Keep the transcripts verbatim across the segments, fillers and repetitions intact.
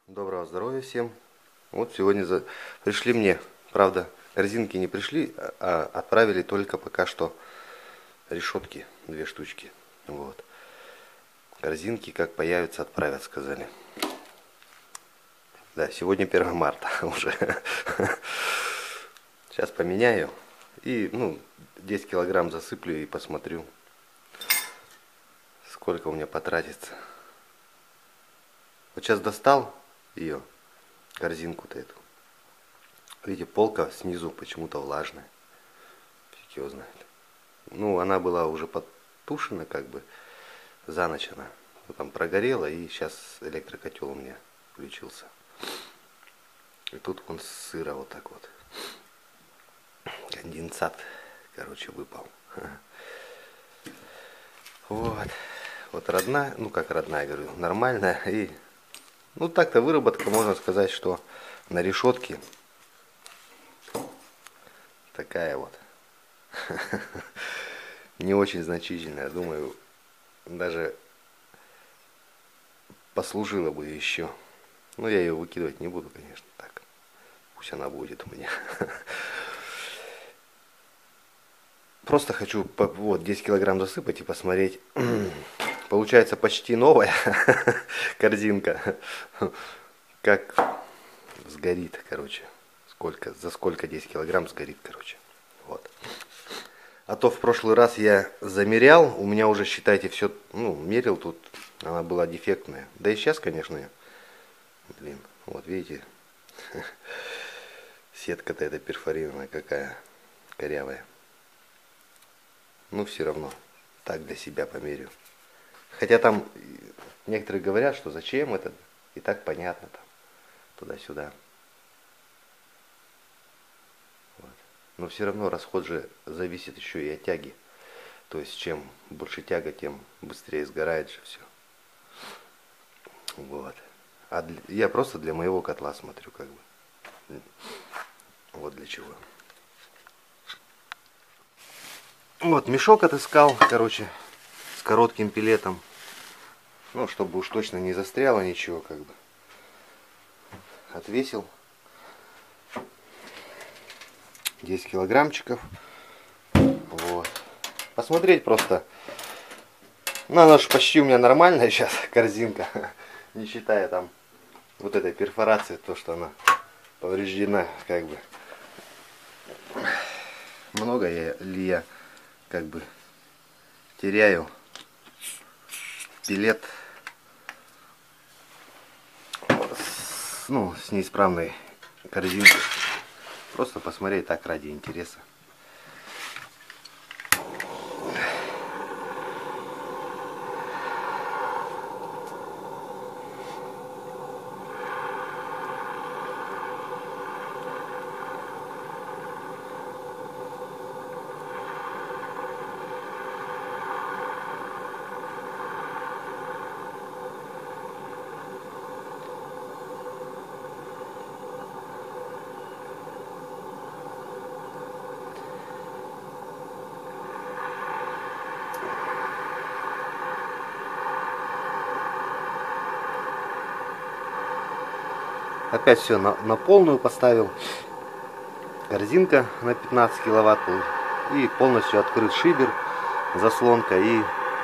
Доброго здоровья всем. Вот сегодня за... пришли мне, правда, корзинки не пришли, а отправили только пока что решетки, две штучки. Вот. Корзинки как появятся, отправят, сказали. Да, сегодня первое марта уже. Сейчас поменяю и, ну, десять килограмм засыплю и посмотрю, сколько у меня потратится. Вот сейчас достал ее, корзинку-то эту. Видите, полка снизу почему-то влажная. Фиг его знает. Ну, она была уже подтушена, как бы, за ночь она. Ну, там прогорела, и сейчас электрокотел у меня включился. И тут он сыро вот так вот. Конденсат, короче, выпал. Вот. Вот родная, ну как родная, говорю, нормальная. И, ну так-то выработка, можно сказать, что на решетке такая вот. Не очень значительная, думаю, даже послужила бы еще. Но я ее выкидывать не буду, конечно, так. Пусть она будет у меня. Просто хочу вот десять килограмм засыпать и посмотреть. Получается почти новая корзинка. Как сгорит, короче. Сколько, за сколько десять килограмм сгорит, короче. Вот. А то в прошлый раз я замерял, у меня уже, считайте, все, ну, мерил тут, она была дефектная. Да и сейчас, конечно, блин, вот видите, сетка-то эта перфорированная какая, корявая. Ну, все равно, так для себя померю. Хотя там некоторые говорят, что зачем это, и так понятно, там, туда-сюда. Вот. Но все равно расход же зависит еще и от тяги. То есть, чем больше тяга, тем быстрее сгорает же все. Вот. А для, я просто для моего котла смотрю, как бы. Вот для чего. Вот, мешок отыскал, короче, с коротким пилетом. Ну, чтобы уж точно не застряло ничего, как бы. Отвесил. десять килограммчиков. Вот. Посмотреть просто. Ну, она же почти у меня нормальная сейчас корзинка. Не считая там вот этой перфорации, то, что она повреждена, как бы. Много я, ли я, как бы, теряю пилет с, ну, с неисправной корзинкой. Просто посмотреть так ради интереса. Опять все на, на полную поставил. Корзинка на пятнадцать киловатт. И полностью открыт шибер, заслонка. И,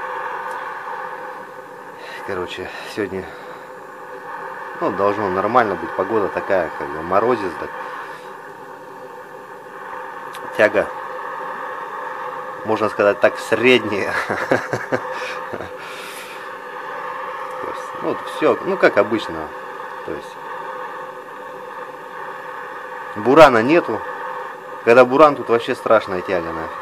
короче, сегодня, ну, должно нормально быть. Погода такая, как бы морозец. Так. Тяга, можно сказать так, средняя. Ну, все, ну, как обычно. То есть бурана нету. Когда буран, тут вообще страшная тяга, нафиг.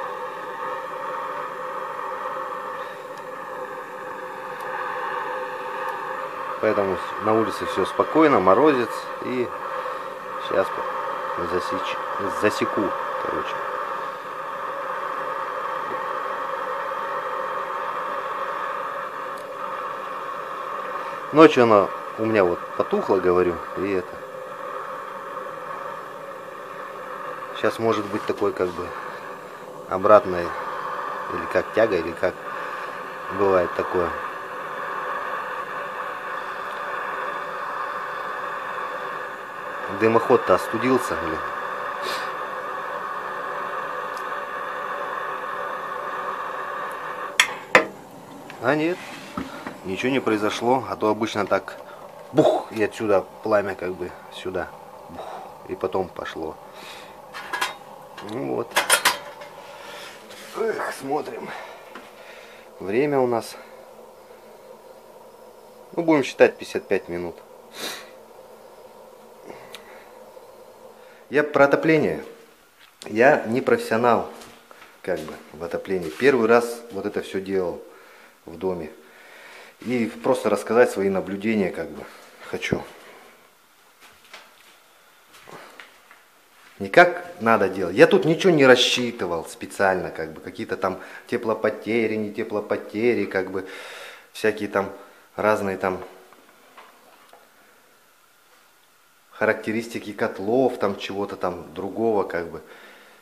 Поэтому на улице все спокойно, морозец. И сейчас засеч... засеку, короче. Ночью она у меня вот потухла, говорю, и это. Сейчас может быть такой, как бы, обратной, или как тяга, или как бывает такое. дымоход-то остудился, блин. А нет, ничего не произошло, а то обычно так бух, и отсюда пламя как бы сюда, бух, и потом пошло. Ну вот. Эх, смотрим. Время у нас, ну, будем считать пятьдесят пять минут. Я про отопление. Я не профессионал, как бы, в отоплении. Первый раз вот это все делал в доме. И просто рассказать свои наблюдения, как бы, хочу. Не как надо делать. Я тут ничего не рассчитывал специально, как бы, какие-то там теплопотери, не теплопотери, как бы, всякие там разные там характеристики котлов, там чего-то там другого, как бы.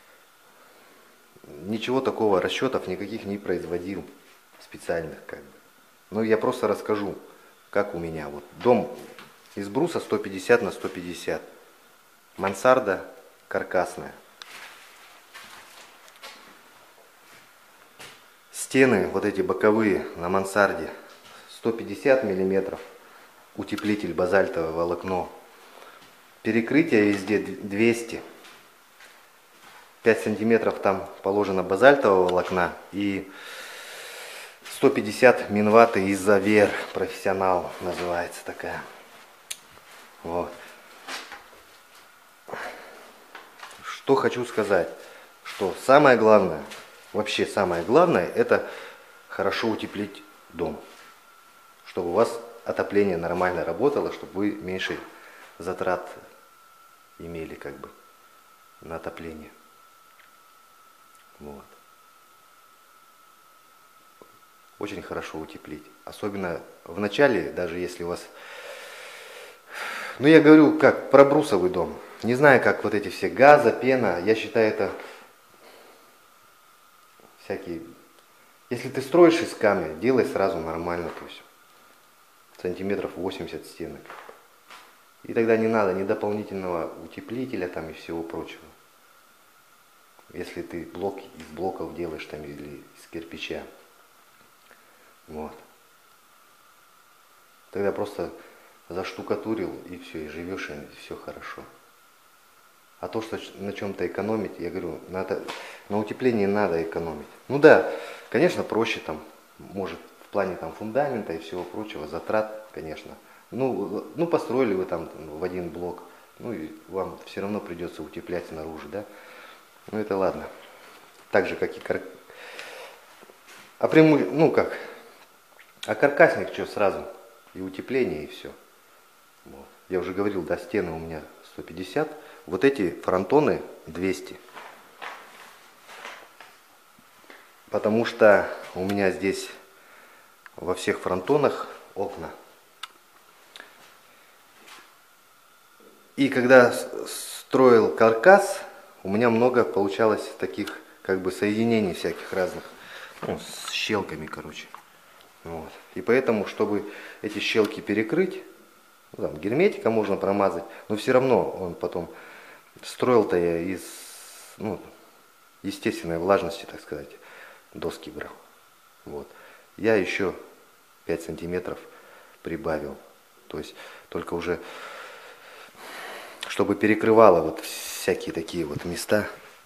Ничего такого, расчетов никаких не производил специальных, как бы. Ну, я просто расскажу, как у меня. Вот дом из бруса сто пятьдесят на сто пятьдесят. Мансарда каркасная. Стены, вот эти боковые на мансарде, сто пятьдесят миллиметров. Утеплитель базальтовое волокно. Перекрытие везде двести. пять сантиметров там положено базальтового волокна и сто пятьдесят минваты изовер, профессионал называется такая. Вот. Что хочу сказать, что самое главное, вообще самое главное, это хорошо утеплить дом, чтобы у вас отопление нормально работало, чтобы вы меньше затрат имели, как бы, на отопление. Вот. Очень хорошо утеплить. Особенно в начале, даже если у вас... Ну, я говорю, как про брусовый дом. Не знаю, как вот эти все газа, пена. Я считаю, это всякие... Если ты строишь из камня, делай сразу нормально. То есть сантиметров восемьдесят стенок. И тогда не надо ни дополнительного утеплителя там и всего прочего. Если ты блок из блоков делаешь там или из кирпича. Вот. Тогда просто заштукатурил и все, и живешь, и все хорошо. А то, что на чем-то экономить, я говорю, надо, на утеплении надо экономить. Ну да, конечно, проще там, может, в плане там фундамента и всего прочего, затрат, конечно. Ну, ну построили вы там в один блок, ну и вам все равно придется утеплять снаружи, да. Ну это ладно. Так же, как и кар... А прямой, ну как, а каркасник что сразу, и утепление, и все. Вот. Я уже говорил, да, стены у меня сто пятьдесят, вот эти фронтоны двести. Потому что у меня здесь во всех фронтонах окна. И когда строил каркас, у меня много получалось таких как бы соединений всяких разных, ну, с щелками, короче. Вот. И поэтому, чтобы эти щелки перекрыть, ну, там, герметиком можно промазать, но все равно он потом строил-то я из, ну, естественной влажности, так сказать, доски брал. Вот. Я еще пять сантиметров прибавил. То есть только уже, чтобы перекрывало вот всякие такие вот места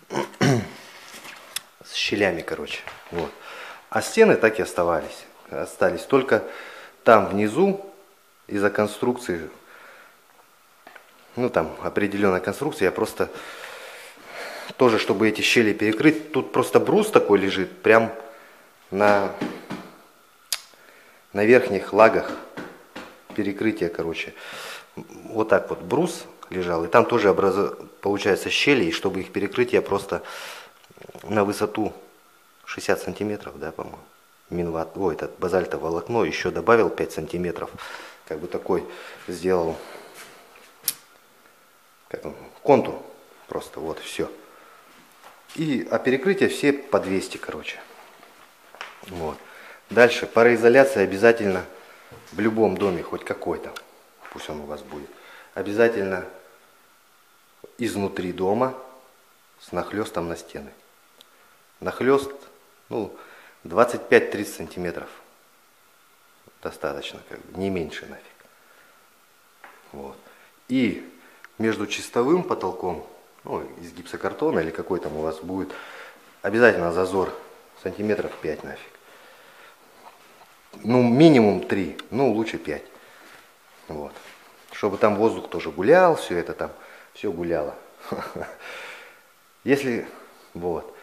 с щелями, короче. Вот. А стены так и оставались. Остались только там внизу из-за конструкции, ну там определенная конструкция, я просто тоже, чтобы эти щели перекрыть, тут просто брус такой лежит, прям на, на верхних лагах перекрытия, короче. Вот так вот брус лежал, и там тоже образ... получается щели, и чтобы их перекрыть, я просто на высоту шестьдесят сантиметров, да, по-моему, минват, ой, этот базальтовое волокно, еще добавил пять сантиметров, как бы такой сделал, как он, контур, просто вот, все. И, а перекрытия все по двести, короче. Вот. Дальше, пароизоляция обязательно в любом доме, хоть какой-то, пусть он у вас будет, обязательно изнутри дома с нахлестом на стены. Нахлест, ну, двадцать пять тридцать сантиметров. Достаточно, как бы, не меньше нафиг. Вот. И между чистовым потолком, ну, из гипсокартона или какой там у вас будет, обязательно зазор сантиметров пять нафиг. Ну, минимум три, ну, лучше пять. Вот. Чтобы там воздух тоже гулял, все это там, все гуляло. Если, вот.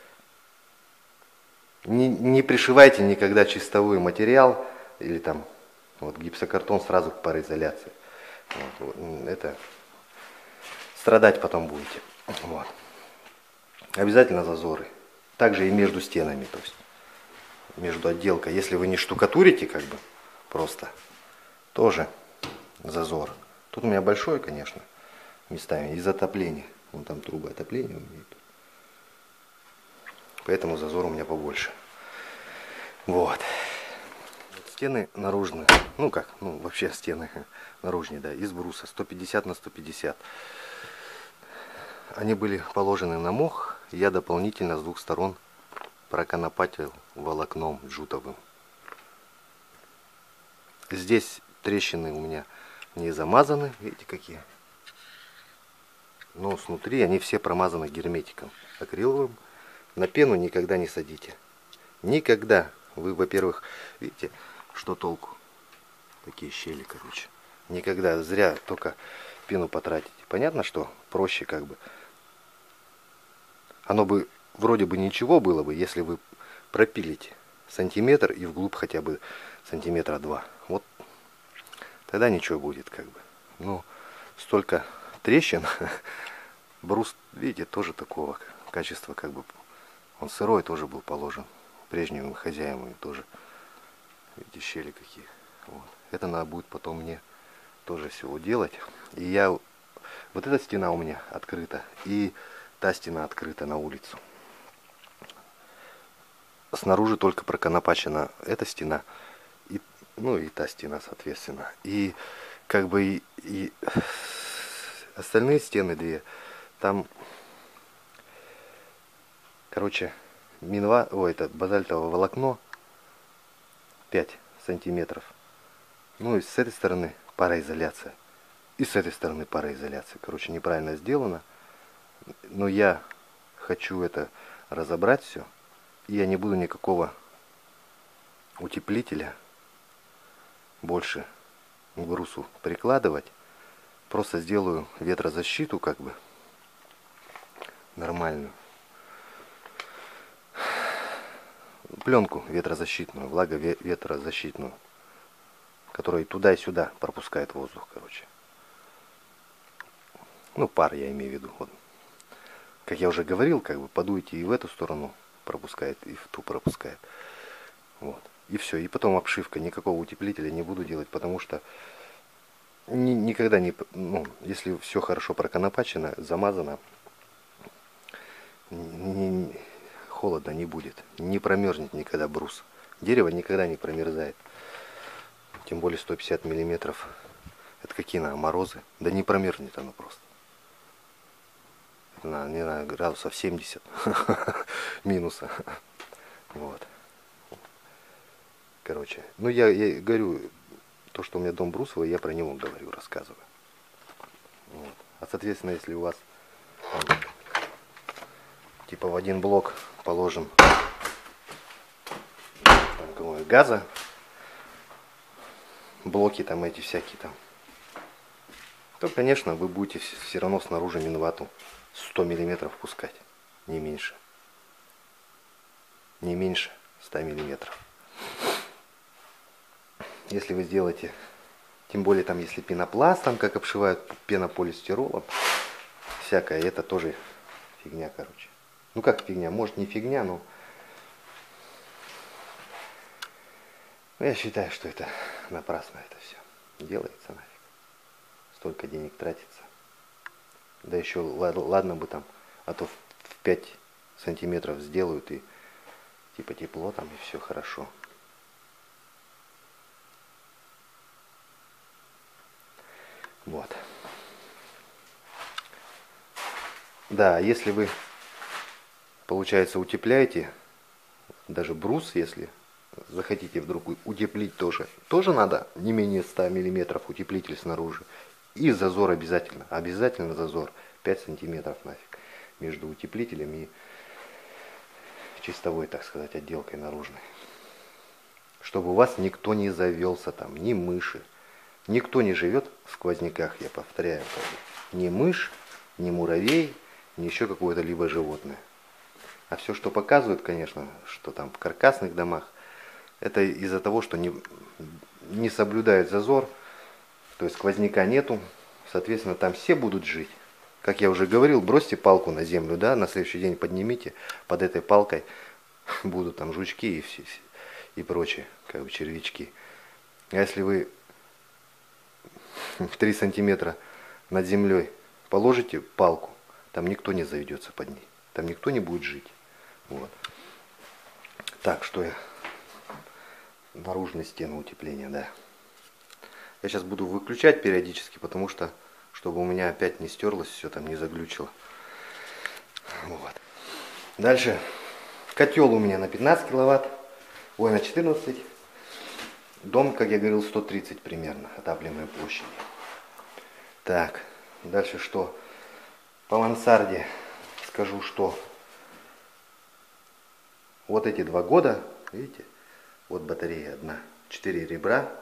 Не, не пришивайте никогда чистовой материал или там вот гипсокартон сразу к пароизоляции. Вот, вот, это страдать потом будете. Вот. Обязательно зазоры. Также и между стенами, то есть между отделкой. Если вы не штукатурите, как бы просто, тоже зазор. Тут у меня большой, конечно, местами из отопления. Вон там трубы отопления у меня. Поэтому зазор у меня побольше. Вот. Стены наружные. Ну как, ну вообще стены наружные, да, из бруса сто пятьдесят на сто пятьдесят. Они были положены на мох. Я дополнительно с двух сторон проконопатил волокном джутовым. Здесь трещины у меня не замазаны. Видите какие? Но снутри они все промазаны герметиком акриловым. На пену никогда не садите. Никогда. Вы, во-первых, видите, что толку? Такие щели, короче. Никогда. Зря только пену потратите. Понятно, что проще как бы. Оно бы вроде бы ничего было бы, если вы пропилите сантиметр и вглубь хотя бы сантиметра два. Вот тогда ничего будет как бы. Ну, столько трещин. Брус, видите, тоже такого качества как бы. Он сырой тоже был положен прежним хозяевам тоже. Видите, щели какие. Вот. Это надо будет потом мне тоже всего делать. И я... Вот эта стена у меня открыта. И та стена открыта на улицу. Снаружи только проконопачена эта стена. И, ну и та стена, соответственно. И как бы и, и остальные стены две. Там... Короче, минва, ой, это базальтовое волокно пять сантиметров. Ну и с этой стороны пароизоляция. И с этой стороны пароизоляция. Короче, неправильно сделано. Но я хочу это разобрать все. И я не буду никакого утеплителя больше к брусу прикладывать. Просто сделаю ветрозащиту как бы нормальную. Пленку ветрозащитную, влаговетрозащитную, которая туда и сюда пропускает воздух, короче. Ну, пар я имею в виду. Вот. Как я уже говорил, как бы подуйте и в эту сторону пропускает, и в ту пропускает. Вот. И все. И потом обшивка. Никакого утеплителя не буду делать, потому что ни, никогда не... Ну, если все хорошо проконопачено, замазано, не, холодно не будет. Не промерзнет никогда брус. Дерево никогда не промерзает. Тем более сто пятьдесят миллиметров. Это какие на морозы? Да не промерзнет оно просто. Это на, не на градусов семьдесят минуса. Вот. Короче. Ну я, я говорю, то, что у меня дом брусовый, я про него говорю, рассказываю. Вот. А соответственно, если у вас типа в один блок положим там, газа, блоки там эти всякие там, то, конечно, вы будете все равно снаружи минвату сто миллиметров пускать, не меньше. Не меньше ста миллиметров. Если вы сделаете, тем более там, если пенопласт, там как обшивают пенополистиролом, всякое, это тоже фигня, короче. Ну как фигня, может не фигня, но я считаю, что это напрасно это все делается нафиг. Столько денег тратится. Да еще ладно, ладно бы там, а то в пять сантиметров сделают и типа тепло там и все хорошо. Вот. Да, если вы, получается, утепляете, даже брус, если захотите вдруг утеплить тоже, тоже надо не менее ста миллиметров утеплитель снаружи. И зазор обязательно, обязательно зазор пять сантиметров нафиг между утеплителем и чистовой, так сказать, отделкой наружной. Чтобы у вас никто не завелся там, ни мыши. Никто не живет в сквозняках, я повторяю. Ни мышь, ни муравей, ни еще какое-то либо животное. А все, что показывают, конечно, что там в каркасных домах, это из-за того, что не, не соблюдают зазор, то есть сквозняка нету, соответственно, там все будут жить. Как я уже говорил, бросьте палку на землю, да, на следующий день поднимите, под этой палкой будут там жучки и, все, и прочие, как бы червячки. А если вы три сантиметра над землей положите палку, там никто не заведется под ней, там никто не будет жить. Вот. Так, что я... Наружная стена утепления, да. Я сейчас буду выключать периодически, потому что, чтобы у меня опять не стерлось, все там не заглючило. Вот. Дальше. Котел у меня на пятнадцать киловатт, ой, на четырнадцать. Дом, как я говорил, сто тридцать примерно, отапливаемой площади. Так, дальше что? По мансарде скажу, что вот эти два года, видите, вот батарея одна, четыре ребра,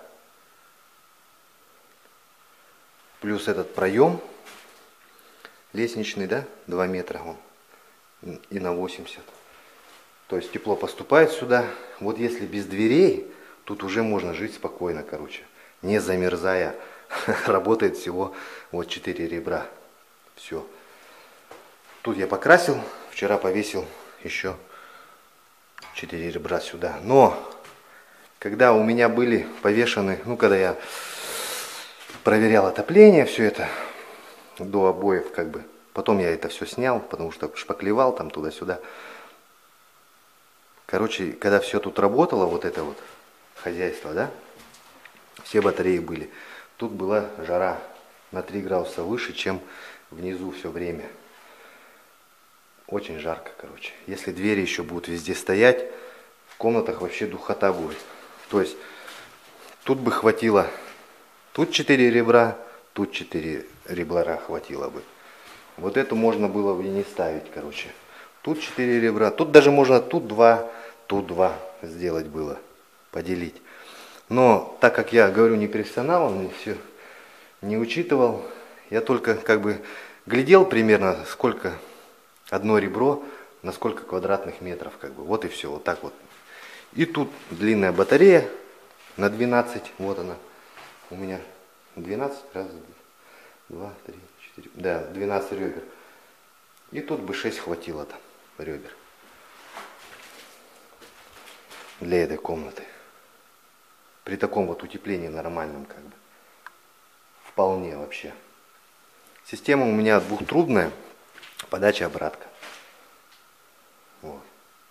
плюс этот проем лестничный, да, два метра он, и на восемьдесят. То есть тепло поступает сюда. Вот если без дверей, тут уже можно жить спокойно, короче, не замерзая. Работает всего вот четыре ребра. Все. Тут я покрасил, вчера повесил еще четыре ребра сюда. Но когда у меня были повешены, ну когда я проверял отопление, все это до обоев, как бы, потом я это все снял, потому что шпаклевал там туда-сюда. Короче, когда все тут работало, вот это вот хозяйство, да, все батареи были. Тут была жара на три градуса выше, чем внизу все время. Очень жарко, короче. Если двери еще будут везде стоять, в комнатах вообще духота будет. То есть тут бы хватило, тут четыре ребра, тут четыре ребра хватило бы. Вот эту можно было бы и не ставить, короче. Тут четыре ребра, тут даже можно тут два, тут два сделать было, поделить. Но так как я говорю не профессионал, он мне все не учитывал, я только как бы глядел примерно сколько одно ребро на сколько квадратных метров, как бы, вот и все, вот так вот. И тут длинная батарея на двенадцать, вот она у меня, двенадцать, раз, два, три, четыре, да, двенадцать ребер. И тут бы шесть хватило там ребер для этой комнаты. При таком вот утеплении нормальном, как бы, вполне вообще. Система у меня двухтрубная, подача-обратка. Вот.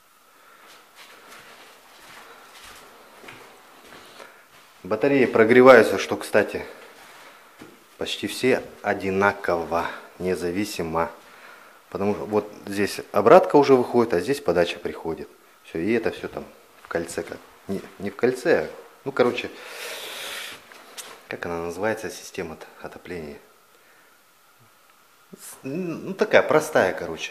Батареи прогреваются, что, кстати, почти все одинаково, независимо. Потому что вот здесь обратка уже выходит, а здесь подача приходит. Все, и это все там в кольце, как не, не в кольце, а, ну, короче, как она называется, система отопления. Ну, такая простая, короче.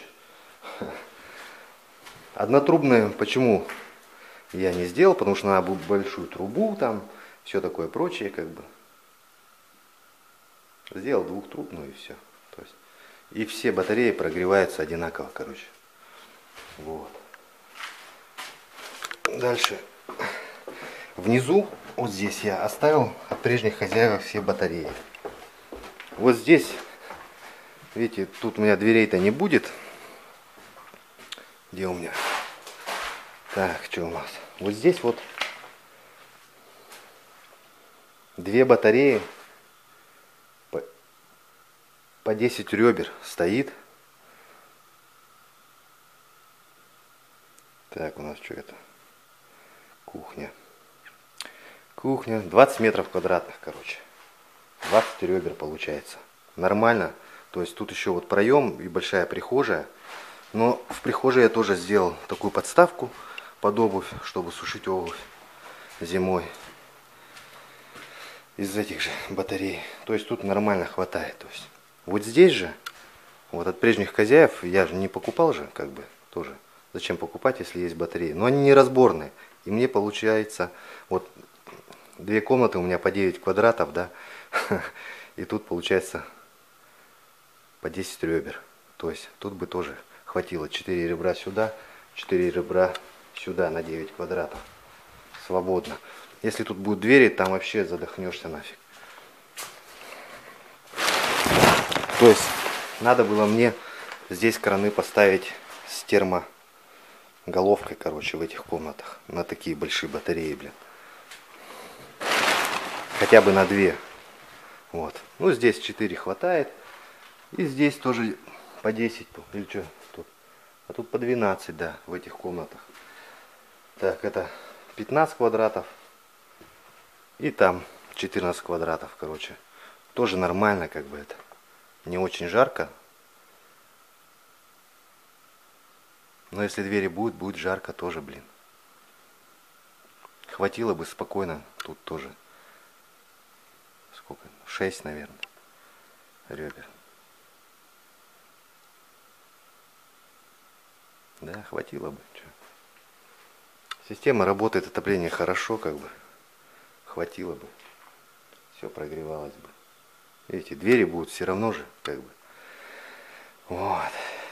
Однотрубная, почему я не сделал? Потому что надо будет большую трубу, там, все такое прочее, как бы. Сделал двухтрубную и все. То есть, и все батареи прогреваются одинаково, короче. Вот. Дальше. Внизу, вот здесь я оставил от прежних хозяев все батареи. Вот здесь, видите, тут у меня дверей-то не будет. Где у меня? Так, что у нас? Вот здесь вот две батареи по, по десять ребер стоит. Так, у нас что это? Кухня. Кухня. двадцать метров квадратных, короче. двадцать ребер получается. Нормально. То есть тут еще вот проем и большая прихожая. Но в прихожей я тоже сделал такую подставку под обувь, чтобы сушить обувь зимой. Из этих же батарей. То есть тут нормально хватает. То есть вот здесь же, вот от прежних хозяев, я же не покупал же, как бы, тоже. Зачем покупать, если есть батареи? Но они не разборные. И мне получается, вот две комнаты у меня по девять квадратов, да. И тут получается по десять ребер. То есть тут бы тоже хватило четыре ребра сюда, четыре ребра сюда на девять квадратов. Свободно. Если тут будут двери, там вообще задохнешься нафиг. То есть надо было мне здесь краны поставить с термоголовкой, короче, в этих комнатах. На такие большие батареи, блин. Хотя бы на две. Вот. Ну, здесь четыре хватает. И здесь тоже по десять. Или что тут? А тут по двенадцать, да, в этих комнатах. Так, это пятнадцать квадратов. И там четырнадцать квадратов, короче. Тоже нормально, как бы это. Не очень жарко. Но если двери будут, будет жарко тоже, блин. Хватило бы спокойно. Тут тоже. Сколько? шесть, наверное. Ребер. Да, хватило бы. Чё? Система работает, отопление хорошо, как бы. Хватило бы. Все прогревалось бы. Эти двери будут все равно же, как бы. Вот.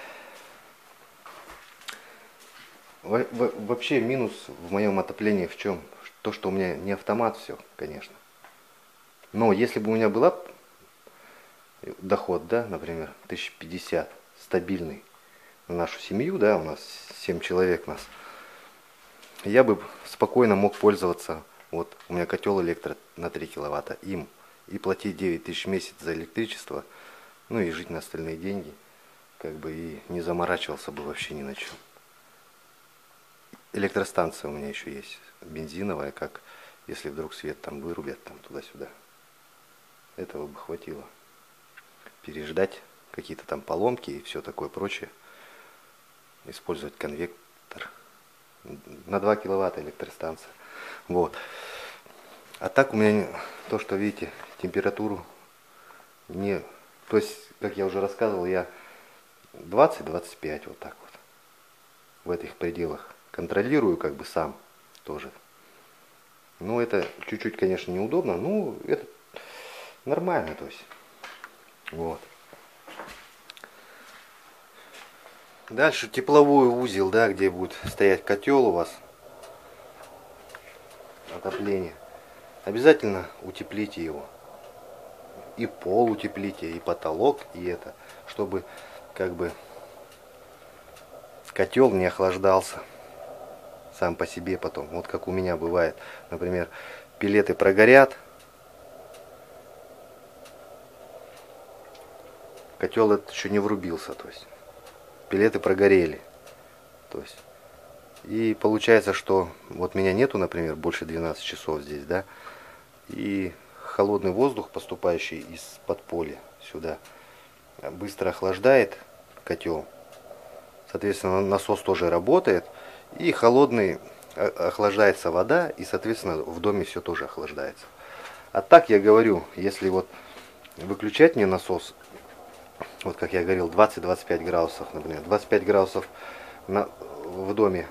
Во во вообще минус в моем отоплении в чем? То, что у меня не автомат все, конечно. Но если бы у меня была доход, да, например, тысяча пятьдесят, стабильный на нашу семью, да, у нас семь человек нас, я бы спокойно мог пользоваться, вот у меня котел электро на три киловатта, им, и платить девять тысяч в месяц за электричество, ну и жить на остальные деньги, как бы, и не заморачивался бы вообще ни на чем. Электростанция у меня еще есть, бензиновая, как если вдруг свет там вырубят, там туда-сюда. Этого бы хватило. Переждать какие-то там поломки и все такое прочее. Использовать конвектор. На два киловатта электростанция. Вот. А так у меня то, что видите, температуру не... То есть, как я уже рассказывал, я двадцать — двадцать пять вот так вот. В этих пределах. Контролирую как бы сам тоже. Ну, это чуть-чуть, конечно, неудобно, но это нормально, то есть. Вот. Дальше тепловой узел, да, где будет стоять котел у вас. Отопление. Обязательно утеплите его. И пол утеплите, и потолок, и это. Чтобы как бы котел не охлаждался сам по себе потом. Вот как у меня бывает. Например, пелеты прогорят. Котел этот еще не врубился. То есть пелеты прогорели. То есть. И получается, что вот меня нету, например, больше двенадцати часов здесь, да. И холодный воздух, поступающий из подполья сюда, быстро охлаждает котел. Соответственно, насос тоже работает. И холодный охлаждается вода, и, соответственно, в доме все тоже охлаждается. А так я говорю, если вот выключать мне насос, вот как я говорил, двадцать — двадцать пять градусов, например, двадцать пять градусов на, в доме,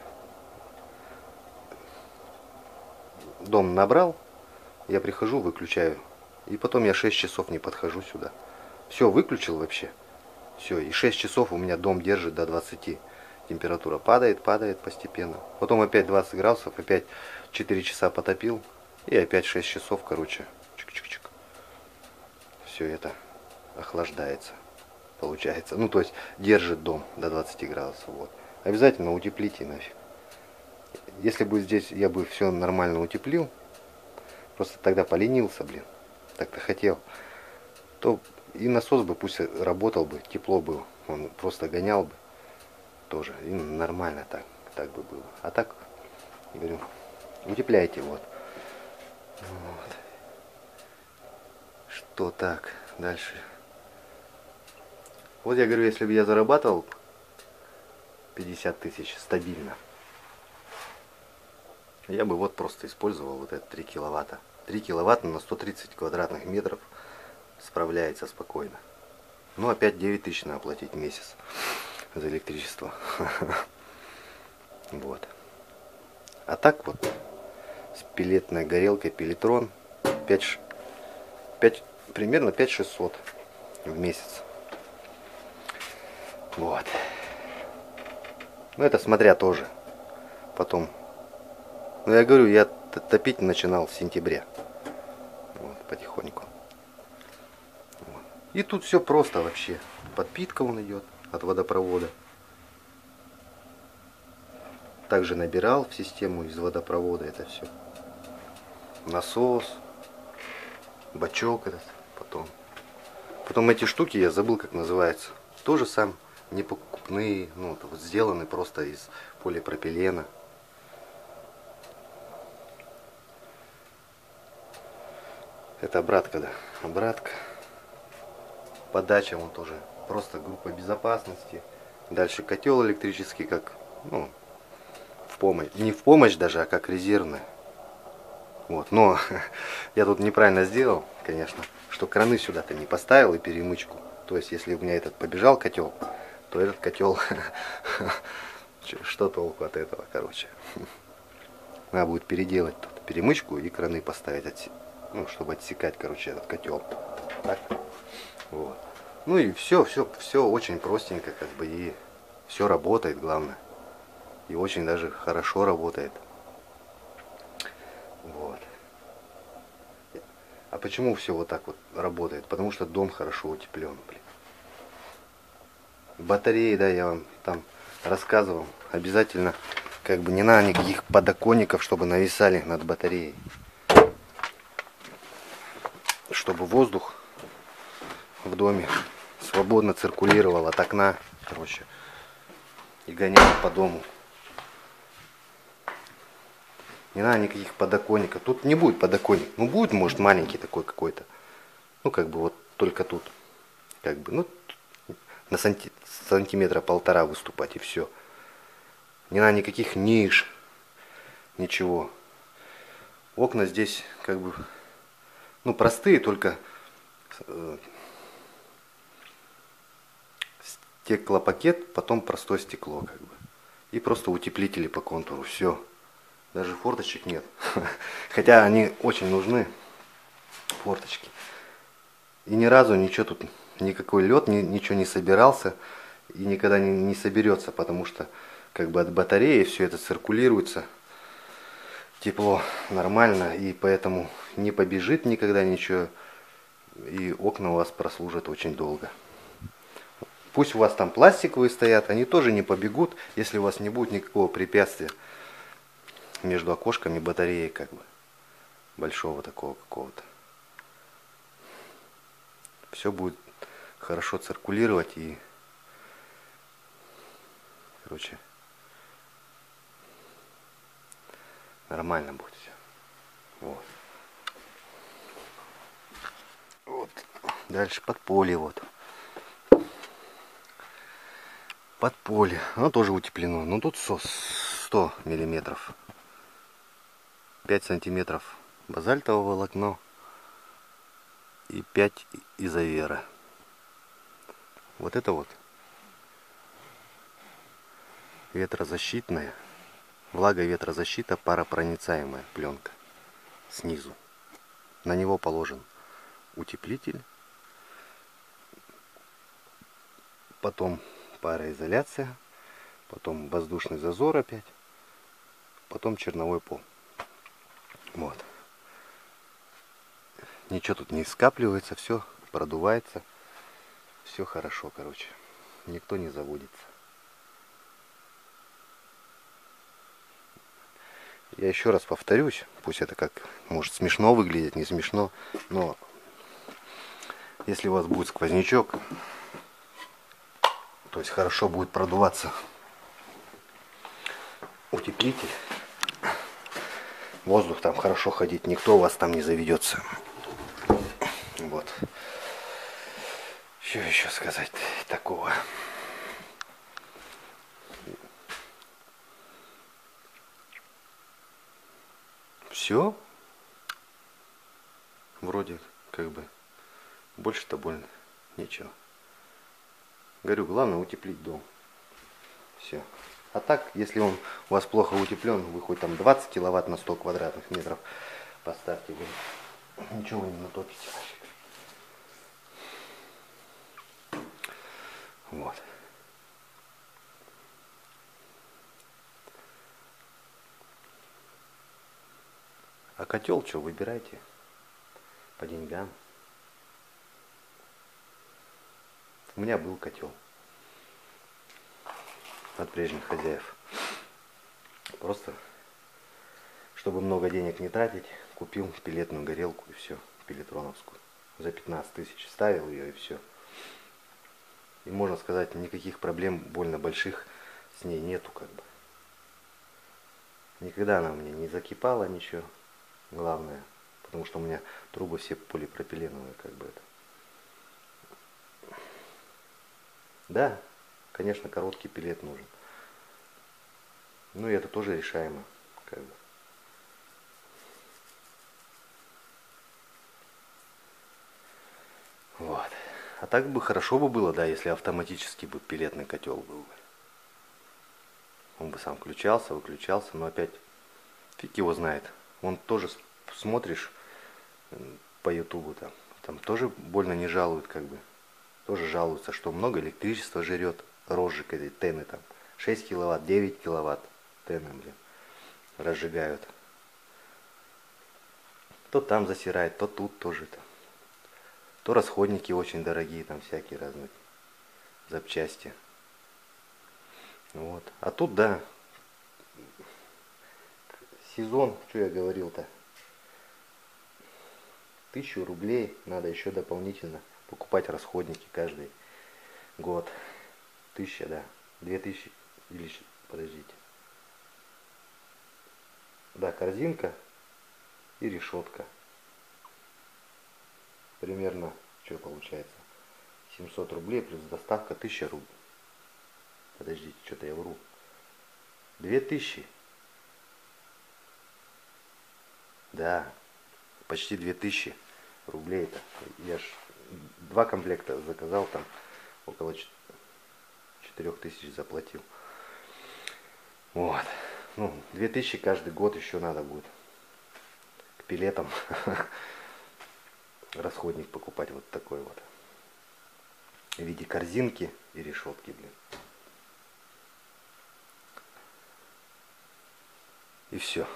дом набрал, я прихожу, выключаю, и потом я шесть часов не подхожу сюда. Все, выключил вообще. Все, и шесть часов у меня дом держит до двадцати. Температура падает, падает постепенно. Потом опять двадцать градусов, опять четыре часа потопил. И опять шесть часов, короче, чик-чик-чик. Все это охлаждается, получается. Ну, то есть, держит дом до двадцати градусов. Вот. Обязательно утеплите нафиг. Если бы здесь я бы все нормально утеплил, просто тогда поленился, блин, так-то хотел, то и насос бы пусть работал бы, тепло бы, он просто гонял бы. Тоже. И нормально так, так бы было. А так, говорю, утепляйте вот. Вот. Что так? Дальше. Вот я говорю, если бы я зарабатывал пятьдесят тысяч стабильно, я бы вот просто использовал вот это три киловатта. три киловатта на сто тридцать квадратных метров справляется спокойно. Ну, опять девять тысяч надо оплатить в месяц за электричество. Вот. А так вот, с пеллетной горелкой Пелетрон пять, пять, примерно пять тысяч шестьсот в месяц. Вот. Ну, это смотря тоже. Потом. Ну, я говорю, я топить начинал в сентябре. Вот, потихоньку. Вот. И тут все просто вообще. Подпитка он идет от водопровода. Также набирал в систему из водопровода это все. Насос. Бачок этот. Потом. Потом эти штуки, я забыл, как называется. Тоже сам непокупные. Ну, вот сделаны просто из полипропилена. Это обратка, да. Обратка. Подача вон тоже. Просто группа безопасности. Дальше котел электрический, как, ну, в помощь. Не в помощь даже, а как резервная. Вот. Но я тут неправильно сделал, конечно, что краны сюда-то не поставил и перемычку. То есть, если у меня этот побежал котел, то этот котел, что толку от этого, короче. Надо будет переделать тут перемычку и краны поставить, ну, чтобы отсекать, короче, этот котел. Так? Вот. Ну и все, все, все очень простенько, как бы, и все работает, главное. И очень даже хорошо работает. Вот. А почему все вот так вот работает? Потому что дом хорошо утеплен, блин. Батареи, да, я вам там рассказывал. Обязательно, как бы, не надо никаких подоконников, чтобы нависали над батареей. Чтобы воздух в доме свободно циркулировал от окна, короче, и гонял по дому. Не надо никаких подоконников. Тут не будет подоконник. Ну, будет, может, маленький такой какой-то. Ну, как бы вот только тут. Как бы, ну, на санти сантиметра полтора выступать, и все. Не надо никаких ниш. Ничего. Окна здесь, как бы, ну, простые, только э, стеклопакет, потом простое стекло, как бы. И просто утеплители по контуру. Все. Даже форточек нет. Хотя они очень нужны, форточки. И ни разу ничего тут, никакой лед, ни, ничего не собирался. И никогда не, не соберется, потому что, как бы, от батареи все это циркулируется. Тепло нормально, и поэтому не побежит никогда ничего. И окна у вас прослужат очень долго. Пусть у вас там пластиковые стоят, они тоже не побегут, если у вас не будет никакого препятствия между окошками батареи, как бы, большого такого какого-то. Все будет хорошо циркулировать и, короче, нормально будет все. Вот. Вот. Дальше подполье, вот. Подполье. Оно тоже утеплено. Но тут сто миллиметров. пять сантиметров базальтового волокно и пять изовера. Вот это вот ветрозащитная, влаговетрозащита, паропроницаемая пленка снизу. На него положен утеплитель, потом пароизоляция, потом воздушный зазор опять, потом черновой пол. Вот. Ничего тут не скапливается, все продувается. Все хорошо, короче. Никто не заводится. Я еще раз повторюсь, пусть это как, может, смешно выглядит, не смешно, но если у вас будет сквознячок, то есть хорошо будет продуваться утеплитель, воздух там хорошо ходить, никто у вас там не заведется. Вот. Что еще сказать? такого. Все. Вроде как бы больше-то больно нечего. Говорю, главное утеплить дом. Все. А так, если он у вас плохо утеплен, вы хоть там двадцать киловатт на сто квадратных метров поставьте, вы ничего вы не натопите. Вот. А котел что, выбирайте по деньгам. У меня был котел от прежних хозяев. Просто, чтобы много денег не тратить, купил пелетную горелку и все, пелетроновскую. За пятнадцать тысяч ставил ее и все. И можно сказать, никаких проблем больно больших с ней нету как бы. Никогда она у меня не закипала ничего. Главное, потому что у меня трубы все полипропиленовые как бы это. Да, конечно, короткий пелет нужен. Ну и это тоже решаемо, как бы. Вот. А так бы хорошо бы было, да, если автоматически бы пелетный котел был бы. Он бы сам включался, выключался, но опять фиг его знает. Он тоже смотришь по ютубу там, там тоже больно не жалуют как бы. Тоже жалуются, что много электричества жрет розжиг этой тены там. шесть киловатт, девять киловатт тены, блин, разжигают. То там засирает, то тут тоже там. То расходники очень дорогие, там всякие разные запчасти. Вот. А тут, да, сезон, что я говорил-то, тысячу рублей надо еще дополнительно покупать расходники каждый год. Тысяча, да. Две тысячи. Или, подождите. Да, корзинка и решетка. Примерно, что получается? семьсот рублей плюс доставка тысяча рублей. Подождите, что-то я вру. Две тысячи. Да, почти две тысячи рублей это. Я ж два комплекта заказал, там около четырех тысяч заплатил. Вот. Ну, две тысячи каждый год еще надо будет к пилетам расходник покупать вот такой вот. В виде корзинки и решетки, блин. И все.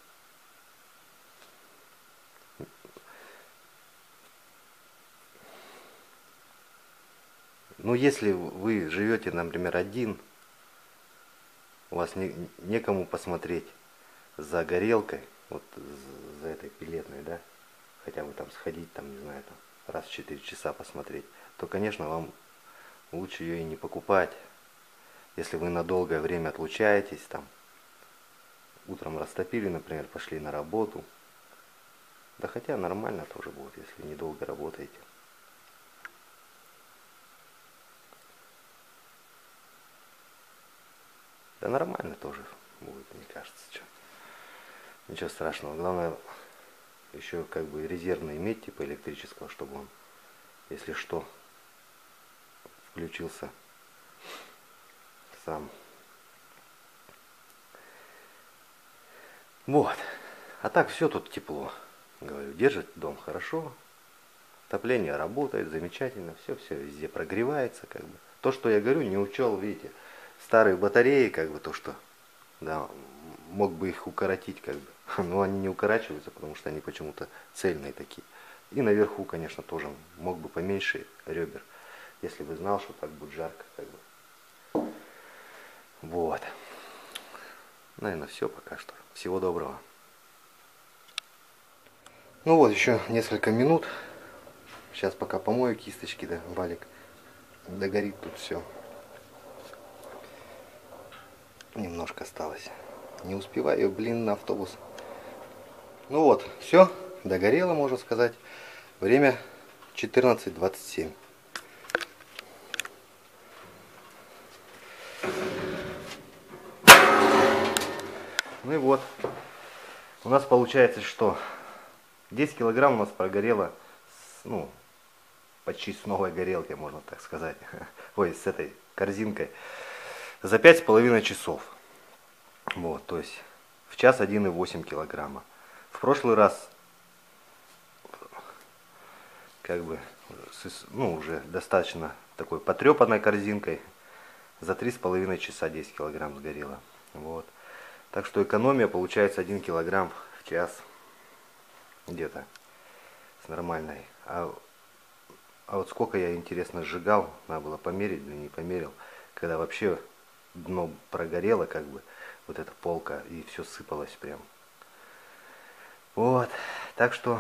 Ну, если вы живете, например, один, у вас не, некому посмотреть за горелкой, вот за этой пелетной, да, хотя бы там сходить, там, не знаю, там, раз в четыре часа посмотреть, то, конечно, вам лучше ее и не покупать. Если вы на долгое время отлучаетесь, там, утром растопили, например, пошли на работу, да хотя нормально тоже будет, если недолго работаете. Да нормально тоже будет, мне кажется. Что. Ничего страшного. Главное, еще как бы резервный иметь, типа электрического, чтобы он, если что, включился сам. Вот. А так все тут тепло. Говорю, держит дом хорошо. Отопление работает замечательно. Все-все везде прогревается, как бы. То, что я говорю, не учел, видите, старые батареи, как бы то, что, да, мог бы их укоротить, как бы. Но они не укорачиваются, потому что они почему-то цельные такие. И наверху, конечно, тоже мог бы поменьше ребер, если бы знал, что так будет жарко, как бы. Вот. Наверное, все пока что. Всего доброго. Ну вот, еще несколько минут. Сейчас пока помою кисточки, да, валик. Догорит тут все. Немножко осталось. Не успеваю, блин, на автобус. Ну вот, все, догорело, можно сказать. Время четырнадцать двадцать семь. Ну и вот. У нас получается, что десять килограмм у нас прогорело, с, ну, почти с новой горелки, можно так сказать. Ой, с этой корзинкой. За пять с половиной часов. Вот, то есть в час один и восемь килограмма. В прошлый раз, как бы, ну, уже достаточно такой потрепанной корзинкой, за три с половиной часа десять килограмм сгорело. Вот. Так что экономия получается один килограмм в час. Где-то. С нормальной. А, а вот сколько я, интересно, сжигал, надо было померить, блин, не померил. Когда вообще дно прогорело, как бы, вот эта полка, и все сыпалось прям. Вот. Так что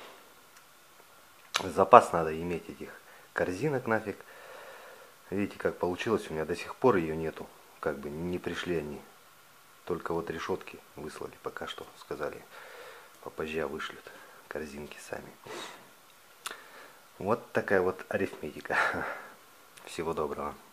запас надо иметь этих корзинок нафиг. Видите, как получилось, у меня до сих пор ее нету. Как бы не пришли они. Только вот решетки выслали пока что. Сказали, попозже вышлют корзинки сами. Вот такая вот арифметика. Всего доброго.